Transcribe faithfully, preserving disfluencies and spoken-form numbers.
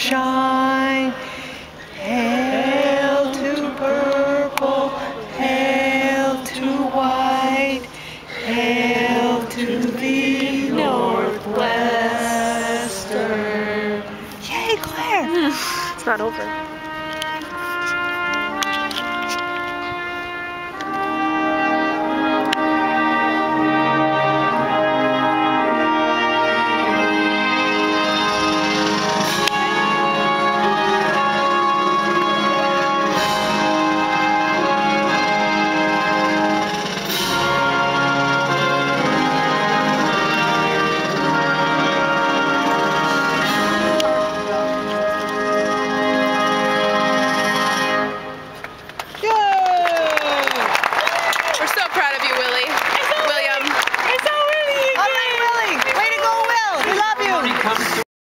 shine. Hail to purple, hail to white, hail to the Northwestern. Yay, Claire! It's not over.